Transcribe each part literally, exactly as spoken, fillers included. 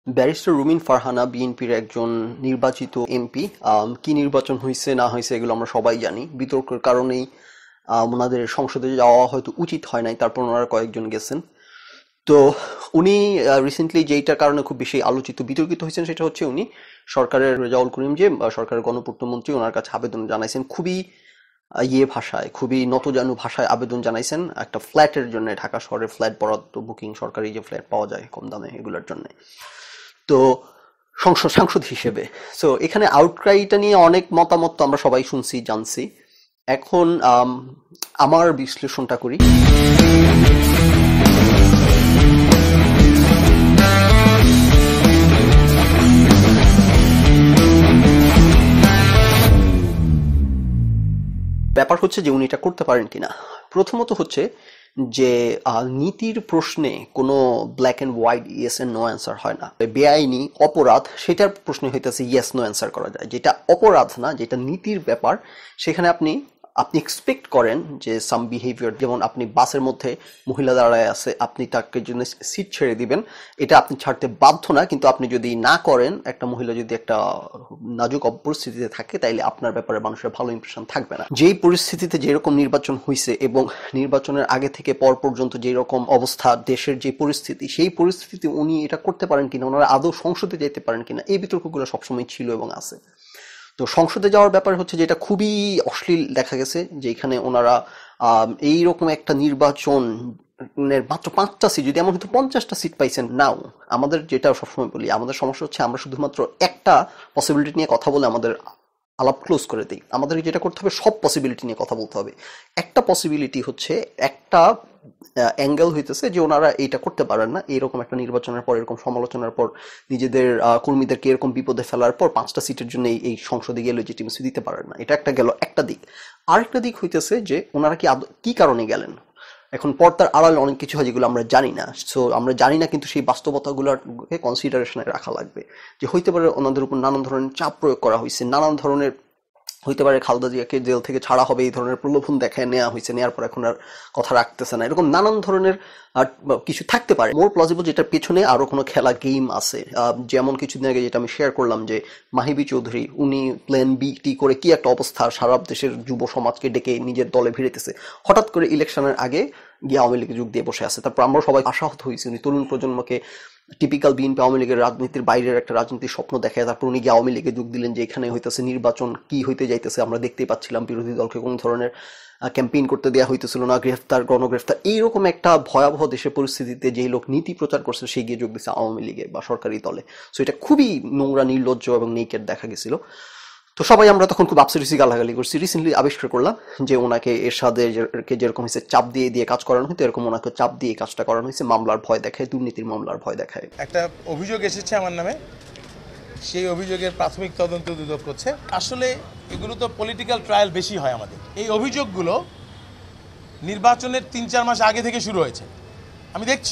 Barrister রুমিন ফারহানা বিএনপির একজন নির্বাচিত এমপি। কি নির্বাচন হয়েছে না হয়েছে এগুলো আমরা সবাই জানি। বিতর্কের কারণেই আহ, ওনাদের সংসদে যাওয়া হয়তো উচিত হয় নাই, তারপর ওনারা কয়েকজন গেছেন। তো উনি রিসেন্টলি যেইটার কারণে খুব বেশি আলোচিত বিতর্কিত হয়েছেন সেটা হচ্ছে উনি সরকারের রেজাউল করিম যে আহ, সরকারের গণপূর্ত মন্ত্রী, ওনার কাছে আবেদন জানাইছেন খুবই আহ, ইয়ে ভাষায়, খুবই নতজানু ভাষায় আবেদন জানাইছেন একটা ফ্ল্যাটের জন্য, ঢাকা শহরে ফ্ল্যাট বরাদ্দ, বুকিং, সরকারি যে ফ্ল্যাট পাওয়া যায় কম দামে এগুলোর জন্য। তো সংসদ সাংসদ হিসেবে সো এখানে আউটক্রাইটা নিয়ে অনেক মতামত তো আমরা সবাই শুনছি জানছি। এখন আম, আমার বিশ্লেষণটা করি। ব্যাপার হচ্ছে যে উনি এটা করতে পারেন কিনা। প্রথমত হচ্ছে যে আহ, নীতির প্রশ্নে কোনো black and white yes and no answer হয় না। বেআইনি অপরাধ সেটার প্রশ্নে হইতেছে ইয়েস নো অ্যান্সার করা যায়। যেটা অপরাধ না, যেটা নীতির ব্যাপার, সেখানে আপনি আপনি এক্সপেক্ট করেন যে সাম বিহেভিয়ার, যেমন আপনি বাসের মধ্যে মহিলা দাঁড়ায় আছে, আপনি তাকে জন্য সিট ছেড়ে দিবেন, এটা আপনি ছাড়তে বাধ্য না, কিন্তু আপনি যদি না করেন, একটা মহিলা যদি একটা নাজুক পরিস্থিতিতে থাকে, তাইলে আপনার ব্যাপারে মানুষের ভালো ইমপ্রেশন থাকবে না। যেই পরিস্থিতিতে যেরকম নির্বাচন হয়েছে এবং নির্বাচনের আগে থেকে পর পর্যন্ত যেই রকম অবস্থা দেশের যে পরিস্থিতি, সেই পরিস্থিতিতে উনি এটা করতে পারেন কিনা, ওনারা আদৌ সংসদে যেতে পারেন কিনা, এই বিতর্কগুলো সবসময় ছিল এবং আছে। তো সংসদে যাওয়ার ব্যাপার হচ্ছে যেটা খুবই অশ্লীল দেখা গেছে, যে এখানে ওনারা এইরকম একটা নির্বাচন মাত্র পাঁচটা সিট, যদি এমন হয়তো পঞ্চাশটা সিট পাইছেন নাও। আমাদের যেটা সবসময় বলি, আমাদের সমস্যা হচ্ছে আমরা শুধুমাত্র একটা পসিবিলিটি নিয়ে কথা বলে আমাদের আলাপ ক্লোজ করে দিই। আমাদের যেটা করতে হবে, সব পসিবিলিটি নিয়ে কথা বলতে হবে। একটা পসিবিলিটি হচ্ছে, একটা অ্যাঙ্গেল হইতেছে যে ওনারা এইটা করতে পারেন না, এইরকম একটা নির্বাচনের পর, এরকম সমালোচনার পর, নিজেদের কর্মীদেরকে এরকম বিপদে ফেলার পর পাঁচটা সিটের জন্য এই সংসদে গিয়ে লেজিটিমেসি দিতে পারেন না। এটা একটা গেল, একটা দিক। আরেকটা দিক হইতেছে যে ওনারা কি কি কারণে গেলেন। এখন পর্দার আড়ালে অনেক কিছু হয় যেগুলো আমরা জানি না। সো আমরা জানি না, কিন্তু সেই বাস্তবতাগুলোকে কনসিডারেশনে রাখা লাগবে। যে হইতে পারে ওনাদের উপর নানান ধরনের চাপ প্রয়োগ করা হয়েছে, নানান ধরনের হইতে পারে খালেদা জিয়াকে জেল থেকে ছাড়া হবে এই ধরনের প্রলোভন দেখায় নেওয়া হয়েছে, নেওয়ার পর এখন আর কথা রাখতেছে না, এরকম নানান ধরনের কিছু থাকতে পারে। মোর প্লজিবল যেটার পেছনে আরো কোনো খেলা গেম আছে। যেমন কিছুদিন আগে যেটা আমি শেয়ার করলাম যে মাহিবি চৌধুরী, উনি প্ল্যান বি টি করে কি একটা অবস্থা, সারা দেশের যুব সমাজকে ডেকে নিজের দলে ভিড়েতেছে, হঠাৎ করে ইলেকশনের আগে গিয়ে আওয়ামী লীগে যোগ দিয়ে বসে আছে। তারপর আমরা সবাই আশাহত হয়েছি, উনি তরুণ প্রজন্মকে টিপিক্যাল বিএনপি আওয়ামী লীগের রাজনীতির বাইরের একটা রাজনীতির স্বপ্ন দেখায়, তারপর উনি গিয়ে আওয়ামী লীগে যোগ দিলেন, যে এখানে হইতেছে নির্বাচন কি হইতে যাইতেছে আমরা দেখতেই পাচ্ছিলাম, বিরোধী দলকে কোন ধরনের ক্যাম্পেইন করতে দেওয়া হইতেছিল না, গ্রেফতার, গণগ্রেফতার, এইরকম একটা ভয়াবহ দেশের পরিস্থিতিতে যেই লোক নীতি প্রচার করছে সে গিয়ে যোগ দিচ্ছে আওয়ামী লীগে বা সরকারি দলে। সো এটা খুবই নোংরা, নির্লজ্জ এবং নেকেড দেখা গেছিল। তো সবাই আমরা তখন খুব আপসেট হয়েছি, গালাগালি করছি। রিসেন্টলি আবিষ্কার করলাম যে ওনাকে এরশাদকে যেরকম হয়েছে চাপ দিয়ে দিয়ে কাজ করানো হতো, এরকম ওনাকে চাপ দিয়ে কাজটা করানো হয়েছে, মামলার ভয় দেখায়, দুর্নীতির মামলার ভয় দেখায়। একটা অভিযোগ এসেছে আমার নামে, সেই অভিযোগের প্রাথমিক তদন্ত দুদক করছে। আসলে এগুলো তো পলিটিক্যাল ট্রায়াল বেশি হয় আমাদের। এই অভিযোগগুলো নির্বাচনের তিন চার মাস আগে থেকে শুরু হয়েছে, আমি দেখছি,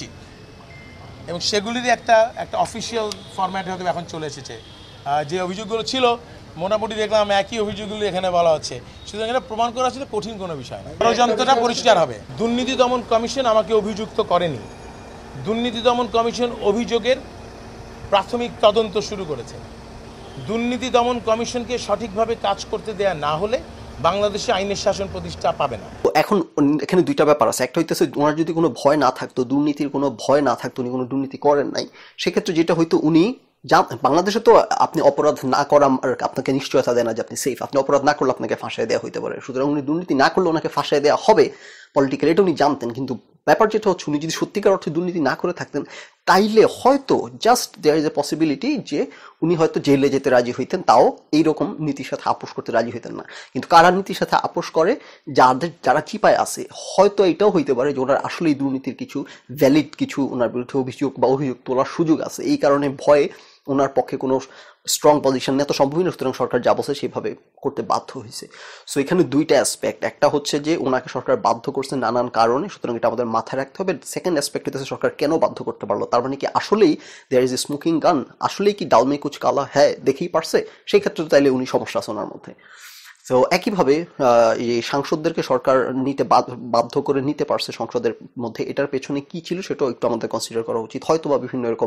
এবং সেগুলিরই একটা একটা অফিসিয়াল ফরম্যাটে হয়তো এখন চলে এসেছে। যে অভিযোগগুলো ছিল মোটামুটি দেখলাম একই অভিযোগগুলো এখানে বলা হচ্ছে, সুতরাং এটা প্রমাণ করা আসলে কঠিন কোনো বিষয় না। ষড়যন্ত্রটা পরিষ্কার হবে। দুর্নীতি দমন কমিশন আমাকে অভিযুক্ত করেনি, দুর্নীতি দমন কমিশন অভিযোগের প্রাথমিক তদন্ত শুরু করেছে। দুর্নীতি দমন কমিশনকে সঠিকভাবে কাজ করতে দেয়া না হলে বাংলাদেশে আইনের শাসন প্রতিষ্ঠা পাবে না। এখন এখানে দুইটা ব্যাপার আছে। একটা হইতেছে ওনার যদি কোনো ভয় না থাকতো, দুর্নীতির কোনো ভয় না থাকতো, উনি কোনো দুর্নীতি করেন নাই, সেক্ষেত্রে যেটা হয়তো উনি বাংলাদেশে তো আপনি অপরাধ না করা আপনাকে নিশ্চয়তা দেয় না যে আপনি সেফ। আপনি অপরাধ না করলে আপনাকে ফাঁসায় দেওয়া হইতে পারে, সুতরাং উনি দুর্নীতি না করলে ওনাকে ফাঁসায় দেওয়া হবে পলিটিক্যালি, এটা উনি জানতেন। কিন্তু ব্যাপার যেটা হচ্ছে, উনি যদি সত্যিকার অর্থে দুর্নীতি না করে থাকতেন, তাইলে হয়তো just there is a possibility যে উনি হয়তো জেলে যেতে রাজি হইতেন, তাও এইরকম নীতির সাথে আপোষ করতে রাজি হইতেন না। কিন্তু কারা নীতির সাথে আপোষ করে, যাদের যারা চিপায় আছে, হয়তো এটাও হইতে পারে যে ওনার আসলে এই দুর্নীতির কিছু ভ্যালিড কিছু ওনার বিরুদ্ধে অভিযোগ বা অভিযোগ তোলার সুযোগ আছে, এই কারণে ভয়ে ওনার পক্ষে কোনো স্ট্রং পজিশন নেওয়া তো সম্ভবই না, সুতরাং সরকার যা বলছে সেভাবে করতে বাধ্য হয়েছে। সো এখানে দুইটা অ্যাসপেক্ট, একটা হচ্ছে যে ওনাকে সরকার বাধ্য করছে নানান কারণে, সুতরাং এটা আমাদের মাথায় রাখতে হবে। সেকেন্ড অ্যাসপেক্ট হচ্ছে সরকার কেন বাধ্য করতে পারলো, তার মানে কি আসলেই দেয়ার ইজ এ স্মোকিং গান, আসলেই কি ডাল মে কুচ কালা হ্যাঁ দেখেই পারছে, সেই ক্ষেত্রে তো তাইলে উনি সমস্যা আছে ওনার মধ্যে। তো একইভাবে এই সাংসদদেরকে সরকার নিতে বাধ্য করে নিতে পারছে সংসদের মধ্যে, এটার পেছনে কি ছিল সেটাও একটু আমাদের কনসিডার করা উচিত। হয়তো বা বিভিন্ন এরকম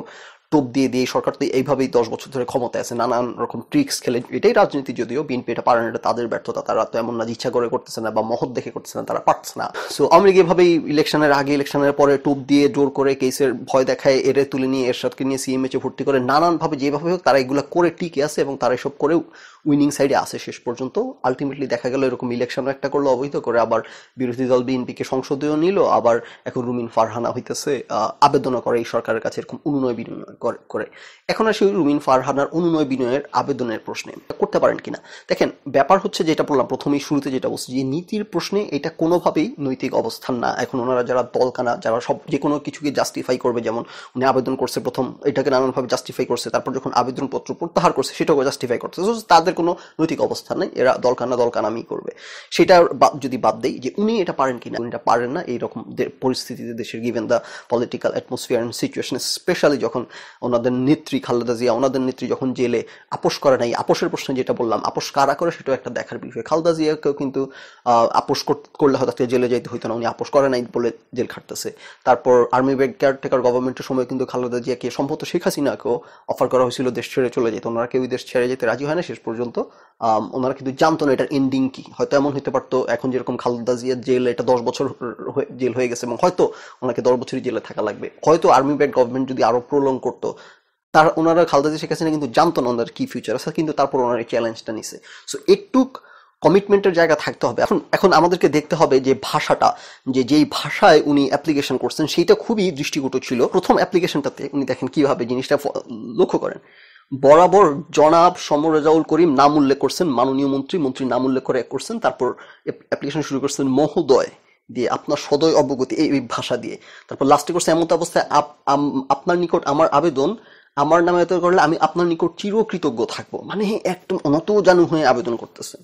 টোপ দিয়ে দিয়ে সরকার তো এইভাবেই দশ বছর ধরে ক্ষমতায় আছে, নানান রকম ট্রিক্স খেলে। এটাই রাজনীতি, যদিও বিএনপি এটা পারে না, এটা তাদের ব্যর্থতা। তারা তো এমন না ইচ্ছা করে করতেছে না বা মহৎ দেখে করতেছে না, তারা পারছে না। সো আওয়ামী লীগ এভাবেই ইলেকশনের আগে ইলেকশনের পরে টোপ দিয়ে জোর করে কেসের ভয় দেখায়, এরে তুলে নিয়ে এরশাদকে নিয়ে সিএমএইচে ভর্তি করে নানানভাবে যেভাবে হোক তারা এগুলো করে টিকে আছে এবং তারা এসব করেও উইনিং সাইডে আসে শেষ পর্যন্ত। আলটিমেটলি দেখা গেল এরকম ইলেকশন একটা করলো অবৈধ করে, আবার বিরোধী দল বিএনপিকে সংসদেও নিল, আবার এখন রুমিন ফারহানা হইতেছে আবেদনও করে এই সরকারের কাছে এরকম অনুনয় বিনয় করে। এখন আর সেই রুমিন ফারহানার অনুনয় বিনয়ের আবেদনের প্রশ্নে করতে পারেন কিনা, দেখেন ব্যাপার হচ্ছে যেটা বললাম প্রথমেই শুরুতে যেটা বলছি, যে নীতির প্রশ্নে এটা কোনোভাবেই নৈতিক অবস্থান না। এখন ওনারা যারা দলকানা, যারা সব যে কোনো কিছুকে জাস্টিফাই করবে, যেমন উনি আবেদন করছে প্রথম এটাকে নানানভাবে জাস্টিফাই করছে, তারপর যখন আবেদনপত্র প্রত্যাহার করছে সেটাকে জাস্টিফাই করছে, তাদের কোনো নৈতিক অবস্থান নেই, এরা দলকানা দলকানামি করবে। সেটা যদি বাদ দেই যে উনি এটা পারেন কিনা, উনি এটা পারেন না এইরকম পরিস্থিতিতে দেশের, given the political atmosphere and situation, specially যখন ওনাদের নেত্রী খালেদা জিয়া, ওনাদের নেত্রী যখন জেলে, আপোষ করে নাই, আপোষের প্রশ্নে যেটা বললাম, আপোষ কারা করে সেটাও একটা দেখার বিষয়। খালেদা জিয়াকেও কিন্তু আপোষ করলে হয়তো জেলে যাইতে হইতো না, উনি আপোষ করে নাই বলে জেল খাটতেছে। তারপর আর্মি ব্যাক কেয়ারটেকার গভর্নমেন্টের সময় কিন্তু খালেদা জিয়াকে সম্ভবত শেখ হাসিনাকেও অফার করা হয়েছিল দেশ ছেড়ে চলে যেত, ওনারা কেউ দেশ ছেড়ে যেতে রাজি হয় না শেষ পর্যন্ত। ওনারা কিন্তু জানতো না এটার এন্ডিং কি, হয়তো এমন হতে পারতো এখন যেরকম খালেদা জিয়ার জেল এটা দশ বছর জেল হয়ে গেছে এবং হয়তো ওনাকে দশ বছরই জেলে থাকা লাগবে, হয়তো আর্মি ব্যাক গভর্নমেন্ট যদি আরো প্রলং করতো, তার ওনারা খালেদা জিয়া শেখ হাসিনা কিন্তু জানতো না ওনার কি ফিউচার আছে, কিন্তু তারপর ওনার এই চ্যালেঞ্জটা নিছে। সো একটুক কমিটমেন্টের জায়গা থাকতে হবে। এখন এখন আমাদেরকে দেখতে হবে যে ভাষাটা, যে যেই ভাষায় উনি অ্যাপ্লিকেশন করছেন সেইটা খুবই দৃষ্টিকটু ছিল। প্রথম অ্যাপ্লিকেশনটাতে উনি দেখেন কিভাবে জিনিসটা লক্ষ্য করেন, বরাবর জনাব সমর রেজাউল করিম নাম উল্লেখ করছেন, মাননীয় মন্ত্রী মন্ত্রী নাম উল্লেখ করে করছেন, তারপর অ্যাপ্লিকেশন শুরু করছেন মহোদয় দিয়ে, আপনার সদয় অবগতি, এই ভাষা দিয়ে, তারপর লাস্টে করছে এমন অবস্থায় আপনার নিকট আমার আবেদন আমার নামে এত করলে আমি আপনার নিকট চিরকৃতজ্ঞ থাকবো, মানে একদম অনত জানু হয়ে আবেদন করতেছেন।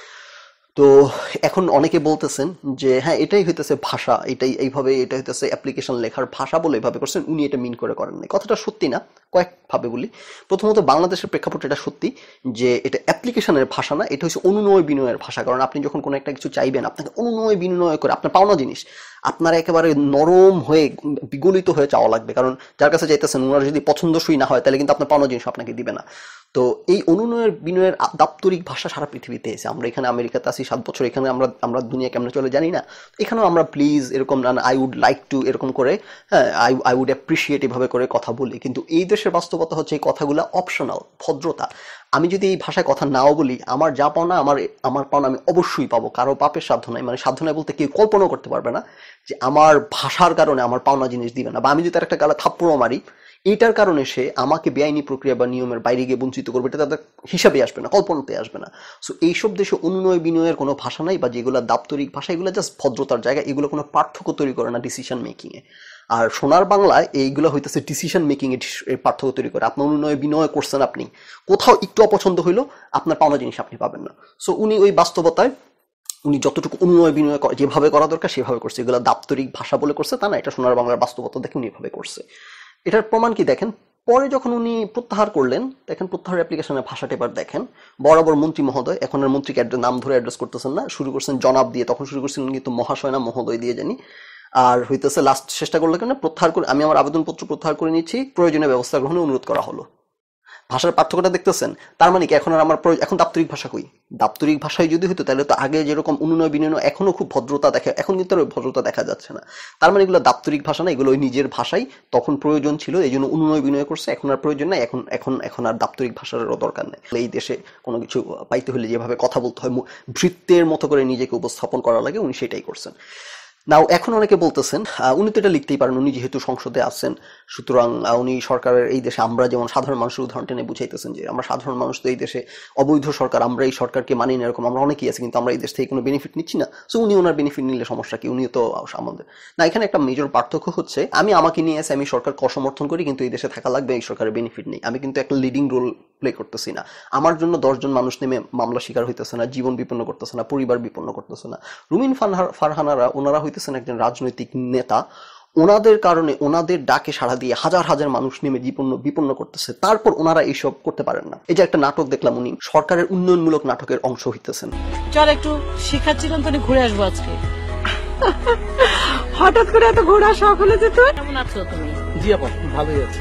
তো এখন অনেকে বলতেছেন যে হ্যাঁ এটাই হইতেছে ভাষা, এটাই এইভাবে এটা হইতেছে অ্যাপ্লিকেশন লেখার ভাষা বলে এভাবে করছেন, উনি এটা মিন করে করেন নাই। কথাটা সত্যি না, কয়েকভাবে বলি। প্রথমত বাংলাদেশের প্রেক্ষাপটে এটা সত্যি যে এটা অ্যাপ্লিকেশনের ভাষা না, এটা হচ্ছে অনুনয় বিনয়ের ভাষা। কারণ আপনি যখন কোনো একটা কিছু চাইবেন, আপনাকে অনুনয় বিনয় করে আপনার পাওনা জিনিস আপনার একেবারে নরম হয়ে বিগলিত হয়ে চাওয়া লাগবে, কারণ যার কাছে চাইতেছেন ওনার যদি পছন্দসই না হয় তাহলে কিন্তু আপনার পাওনা জিনিস আপনাকে দিবে না। তো এই অনুনয়ের বিনয়ের দাপ্তরিক ভাষা সারা পৃথিবীতে এসে, আমরা এখানে আমেরিকাতে আছি সাত বছর, এখানে আমরা আমরা দুনিয়া কেমন চলে জানি না, এখানেও আমরা প্লিজ এরকম না, আই উড লাইক টু এরকম করে, হ্যাঁ আই আই উড অ্যাপ্রিসিয়েট এভাবে করে কথা বলি। কিন্তু এই দেশের বাস্তবতা হচ্ছে এই কথাগুলো অপশনাল, ভদ্রতা। আমি যদি এই ভাষায় কথা নাও বলি, আমার যা পাওনা আমার আমার পাওনা আমি অবশ্যই পাবো, কারো পাপের সাধ্য নাই, মানে সাধ্য নাই বলতে কেউ কল্পনাও করতে পারবে না যে আমার ভাষার কারণে আমার পাওনা জিনিস দিবে না, বা আমি যদি তার একটা গালা থাপ্পড়ও মারি এইটার কারণে সে আমাকে বেআইনি প্রক্রিয়া বা নিয়মের বাইরে গিয়ে বঞ্চিত করবে, এটা তাদের হিসাবে আসবে না, কল্পনাতে আসবে না। সো এইসব দেশে অনুনয় বিনয়ের কোনো ভাষা নাই, বা যেগুলো দাপ্তরিক ভাষা এগুলো জাস্ট ভদ্রতার জায়গা, এগুলো কোনো পার্থক্য তৈরি করে না ডিসিশন মেকিংয়ে। আর সোনার বাংলায় এইগুলো হইতেছে ডিসিশন মেকিং এর পার্থক্য তৈরি করে। আপনার অনুনয় বিনয় করছেন, আপনি কোথাও একটু অপছন্দ হইলো আপনার পাওনা জিনিস আপনি পাবেন না। সো উনি ওই বাস্তবতায় উনি যতটুকু অনুনয় বিনয় যেভাবে করা দরকার সেভাবে করছে, এগুলো দাপ্তরিক ভাষা বলে করছে তা না, এটা সোনার বাংলার বাস্তবতা দেখে উনি এভাবে করছে। এটার প্রমাণ কি দেখেন, পরে যখন উনি প্রত্যাহার করলেন, দেখেন প্রত্যাহার অ্যাপ্লিকেশনের ভাষাটা এবার দেখেন, বরাবর মন্ত্রী মহোদয়, এখন আর মন্ত্রীকে নাম ধরে অ্যাড্রেস করতেছেন না, শুরু করছেন জনাব দিয়ে, তখন শুরু করছিলেন কিন্তু মহাশয় না মহোদয় দিয়ে জানি। আর হইতেছে লাস্ট চেষ্টা করলে কেন প্রত্যাহার করে, আমি আমার আবেদনপত্র প্রত্যাহার করে নিচ্ছি, প্রয়োজনীয় ব্যবস্থা গ্রহণে অনুরোধ করা হলো। ভাষার পার্থক্যটা দেখতেছেন? তার মানে কি এখন আর আমার এখন দাপ্তরিক ভাষা কই? দাপ্তরিক ভাষায় যদি হতো তাহলে তো আগে যেরকম অনুনয় বিনয় এখনো খুব ভদ্রতা দেখে, এখন কিন্তু আর ওই ভদ্রতা দেখা যাচ্ছে না। তার মানে এগুলো দাপ্তরিক ভাষা না, এগুলো ওই নিজের ভাষাই, তখন প্রয়োজন ছিল এই জন্য অনুনয় বিনয় করছে, এখন আর প্রয়োজন নাই, এখন এখন এখন আর দাপ্তরিক ভাষারও দরকার নেই। এই দেশে কোনো কিছু পাইতে হলে যেভাবে কথা বলতে হয়, ভৃত্যের মতো করে নিজেকে উপস্থাপন করা লাগে, উনি সেটাই করছেন। নাও এখন অনেকে বলতেছেন উনি তো এটা লিখতেই পারেন, উনি যেহেতু সংসদে আছেন, সুতরাং উনি সরকারের এই দেশে, আমরা যেমন সাধারণ মানুষের উদাহরণ টেনে বুঝাইতেছেন যে আমরা সাধারণ মানুষ তো এই দেশে অবৈধ সরকার, আমরা এই সরকারকে মানি না, এরকম আমরা অনেকেই আছি, কিন্তু আমরা এই দেশ থেকে কোনো বেনিফিট নিচ্ছি না। সো উনি ওনার বেনিফিট নিলে সমস্যা কি? উনিও তো আমাদের না। এখানে একটা মেজর পার্থক্য হচ্ছে, আমি আমাকে নিয়ে এসে আমি সরকারকে অসমর্থন করি কিন্তু এই দেশে থাকা লাগবে, এই সরকারের বেনিফিট নেই, আমি কিন্তু একটা লিডিং রোল প্লে করতেছি না। আমার জন্য দশজন মানুষ নেমে মামলা শিকার হইতেছে না, জীবন বিপন্ন করতেছে না, পরিবার বিপন্ন করতেছে না। রুমিন ফারহানারা ওনারা হইতেছেন একজন রাজনৈতিক নেতা, ওনাদের কারণে ওনাদের ডাকে সাড়া দিয়ে হাজার হাজার মানুষ নেমে বিপন্ন বিপন্ন করতেছে, তারপর ওনারা এইসব করতে পারেন না। এই যে একটা নাটক দেখলাম, উনি সরকারের উন্নয়নমূলক নাটকের অংশ হইতেছেন। চল একটু শিক্ষার চিরন্তনে ঘুরে আসবো আজকে। হঠাৎ করে এত ঘোরা শখ হলো যে তোর? কেমন আছো তুমি? জি আপা ভালোই আছে।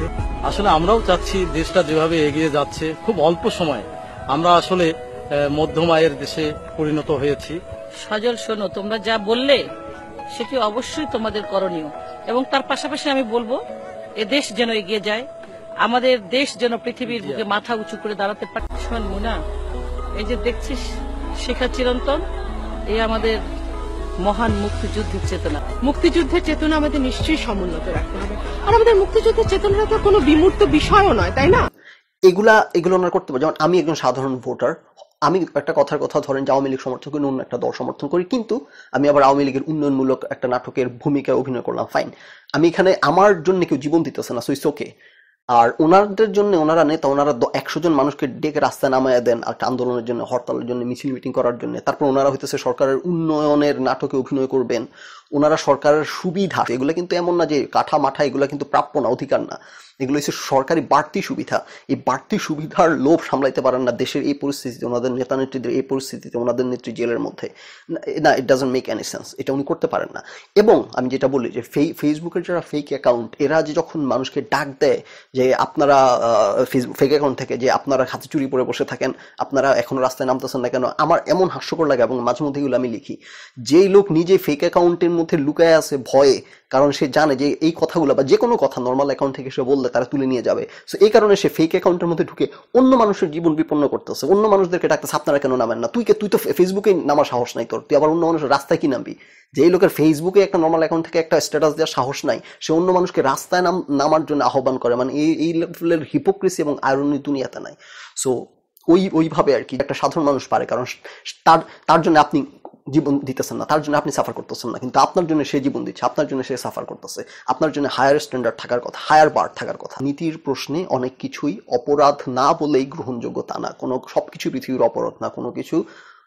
আসলে আমরাও চাচ্ছি দেশটা যেভাবে এগিয়ে যাচ্ছে খুব অল্প সময়ে আমরা আসলে আহ, মধ্যম আয়ের দেশে পরিণত হয়েছি। সজল, শোনো, তোমরা যা বললে সেটি অবশ্যই তোমাদের করণীয়, এবং তার পাশাপাশি আমি বলবো এ দেশ যেন এগিয়ে যায়, আমাদের দেশ যেন পৃথিবীর বুকে মাথা উঁচু করে দাঁড়াতে পারে। শোন মুনা, এই যে দেখছিস শিখা চিরন্তন, এই আমাদের মহান মুক্তিযুদ্ধের চেতনা। মুক্তিযুদ্ধের চেতনা আমাদের নিশ্চয়ই সমুন্নত রাখতে হবে, আর আমাদের মুক্তিযুদ্ধের চেতনাটা তো কোনো বিমূর্ত বিষয়ও নয়, তাই না? এগুলা এগুলো ওনারা করতে পারে। যেমন আমি একজন সাধারণ ভোটার, আমি একটা কথার কথা ধরেন যে আওয়ামী লীগ সমর্থন করি, অন্য একটা দল সমর্থন করি, কিন্তু আমি আবার আওয়ামী লীগের উন্নয়নমূলক একটা নাটকের ভূমিকায় অভিনয় করলাম, ফাইন। আমি এখানে আমার জন্য কেউ জীবন দিতেছে না, সো ইটস ওকে। আর ওনাদের জন্য ওনারা নেতা, ওনারা একশো জন মানুষকে ডেকে রাস্তায় নামায় দেন আর আন্দোলনের জন্য, হরতালের জন্য, মিছিল মিটিং করার জন্য। তারপর ওনারা হইতেছে সরকারের উন্নয়নের নাটকে অভিনয় করবেন, ওনারা সরকারের সুবিধা, এগুলো কিন্তু এমন না যে কাঠা মাঠা, এগুলো কিন্তু প্রাপ্য না, অধিকার না, এগুলো হচ্ছে সরকারি বাড়তি সুবিধা। এই বাড়তি সুবিধার লোভ সামলাইতে পারেন না দেশের এই পরিস্থিতিতে, ওনাদের নেতা নেত্রীদের এই পরিস্থিতিতে, ওনাদের নেত্রী জেলের মধ্যে, না, it doesn't make any sense, এটা উনি করতে পারেন না। এবং আমি যেটা বলি যে ফেসবুকের যারা ফেক অ্যাকাউন্ট, এরা যে যখন মানুষকে ডাক দেয় যে আপনারা ফেসবুক ফেক অ্যাকাউন্ট থেকে যে আপনারা হাতে চুরি পরে বসে থাকেন, আপনারা এখনো রাস্তায় নামতেছেন না কেন, আমার এমন হাস্যকর লাগে। এবং মাঝে মধ্যে এগুলো আমি লিখি, যেই লোক নিজে ফেক অ্যাকাউন্টের মধ্যে লুকায় আছে ভয়ে, কারণ সে জানে যে এই কথাগুলো বা যে কোনো কথা নর্মাল অ্যাকাউন্ট থেকে সে বললে তারা তুলে নিয়ে যাবে, সো এই কারণে সে ফেক অ্যাকাউন্টের মধ্যে ঢুকে অন্য মানুষের জীবন বিপন্ন করতেছে, অন্য মানুষদেরকে ডাকতেছে আপনারা কেন নামেন না, তুই কে তুই তো ফেসবুকে নামার সাহস নাই তোর, তুই আবার অন্য মানুষের রাস্তায় কি নামবি? যে এই লোকের ফেসবুকে একটা নর্মাল অ্যাকাউন্ট থেকে একটা স্ট্যাটাস দেওয়ার সাহস নাই, সে অন্য মানুষকে রাস্তায় নাম নামার জন্য আহ্বান করে, মানে এই এই লেভেলের হিপোক্রেসি এবং আয়রনি দুনিয়াতে নাই। সো ওই ওইভাবে আর কি একটা সাধারণ মানুষ পারে, কারণ তার তার জন্য আপনি জীবন দিতেছেন না, তার জন্য আপনি সাফার করতেছেন না, কিন্তু আপনার জন্য সে জীবন দিচ্ছে, আপনার জন্য সে সাফার করতেছে, আপনার জন্য হায়ার স্ট্যান্ডার্ড থাকার কথা, হায়ার বার থাকার কথা। নীতির প্রশ্নে অনেক কিছুই অপরাধ না বলেই গ্রহণযোগ্য তা না, কোনো সবকিছু পৃথিবীর অপরাধ না, কোনো কিছু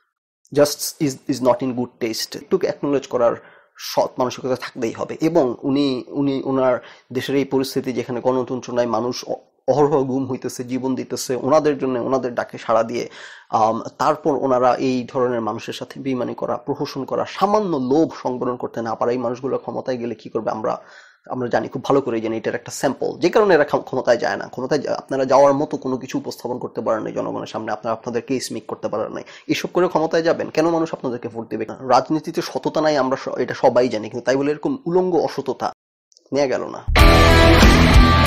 just is is not in good taste, একটু অ্যাকনোলেজ করার সৎ মানসিকতা থাকতেই হবে। এবং উনি উনি ওনার দেশের এই পরিস্থিতি যেখানে গণতন্ত্র নাই, মানুষ অহরহ গুম হইতেছে, জীবন দিতেছে, ওনাদের জন্য ওনাদের ডাকে সাড়া দিয়ে তারপর ওনারা এই ধরনের মানুষের সাথে বেইমানি করা, প্রহসন করা, সামান্য লোভ সংবরণ করতে না পারা, এই মানুষগুলো ক্ষমতায় গেলে কি করবে আমরা আমরা জানি, খুব ভালো করে জানি। এটার একটা স্যাম্পল, যে কারণে এরা ক্ষমতায় যায় না। ক্ষমতায় আপনারা যাওয়ার মতো কোনো কিছু উপস্থাপন করতে পারেন নাই জনগণের সামনে, আপনারা আপনাদের কেস মেক করতে পারেন নাই, এসব করে ক্ষমতায় যাবেন কেন? মানুষ আপনাদেরকে ভোট দেবে না। রাজনীতিতে সততা নাই, আমরা এটা সবাই জানি, কিন্তু তাই বলে এরকম উলঙ্গ অসততা নেওয়া গেল না।